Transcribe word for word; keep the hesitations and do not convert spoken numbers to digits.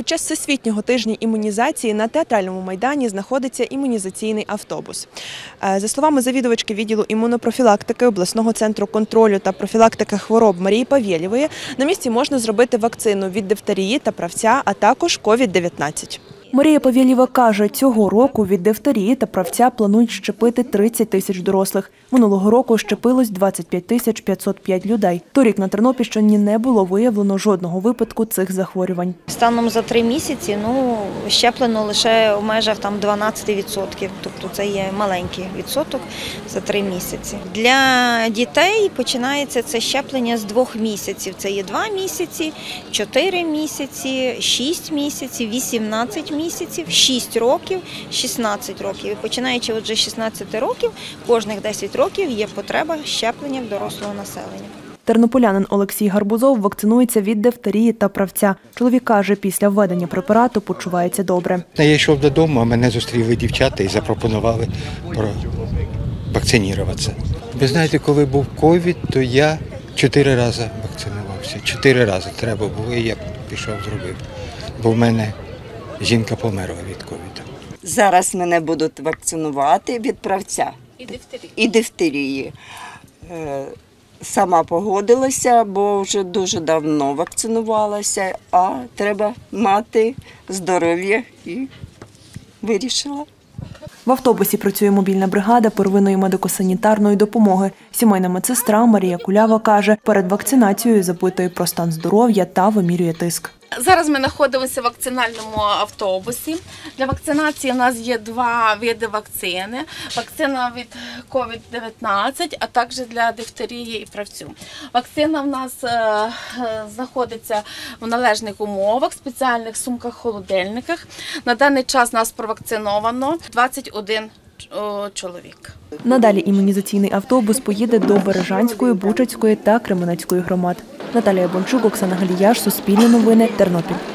Під час Всесвітнього тижня імунізації на Театральному майдані знаходиться імунізаційний автобус. За словами завідувачки відділу імунопрофілактики обласного центру контролю та профілактики хвороб Марії Павєлєвої, на місці можна зробити вакцину від дифтерії та правця, а також ковід дев'ятнадцять. Марія Павєлєва каже, цього року від дифтерії та правця планують щепити тридцять тисяч дорослих. Минулого року щепилось двадцять п'ять тисяч п'ятсот п'ять людей. Торік на Тернопільщині не було виявлено жодного випадку цих захворювань. Станом за три місяці ну, щеплено лише в межах там, дванадцять відсотків, тобто це є маленький відсоток за три місяці. Для дітей починається це щеплення з двох місяців. Це є два місяці, чотири місяці, шість місяців, вісімнадцять місяців, шість років, шістнадцять років. І починаючи от вже з шістнадцяти років, кожних десять років є потреба щеплення в дорослого населення. Тернополянин Олексій Гарбузов вакцинується від дифтерії та правця. Чоловік каже, після введення препарату почувається добре. Я йшов додому, а мене зустріли дівчата і запропонували вакцинуватися. Ви знаєте, коли був ковід, то я чотири рази вакцинувався. Чотири рази треба було, і я пішов, зробив. Бо в мене жінка померла від ковіду. Зараз мене будуть вакцинувати від правця І дифтерії. і дифтерії. Сама погодилася, бо вже дуже давно вакцинувалася, а треба мати здоров'я і вирішила. В автобусі працює мобільна бригада первинної медико-санітарної допомоги. Сімейна медсестра Марія Кулява каже, перед вакцинацією запитує про стан здоров'я та вимірює тиск. Зараз ми знаходимося в вакцинальному автобусі. Для вакцинації у нас є два види вакцини. Вакцина від ковід дев'ятнадцять, а також для дифтерії і правцю. Вакцина в нас е, знаходиться в належних умовах, спеціальних сумках-холодильниках. На даний час нас провакциновано двадцять один чоловік. Надалі імунізаційний автобус поїде до Бережанської, Бучацької та Кременецької громад. Наталія Бончук, Оксана Галіяш, Суспільне новини, Тернопіль.